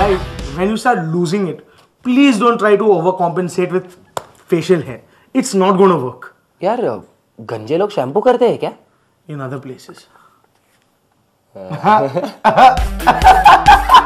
Right? When you start losing it, please don't try to overcompensate with facial hair. It's not gonna work. यार गंजे लोग shampoo करते हैं क्या? In other places.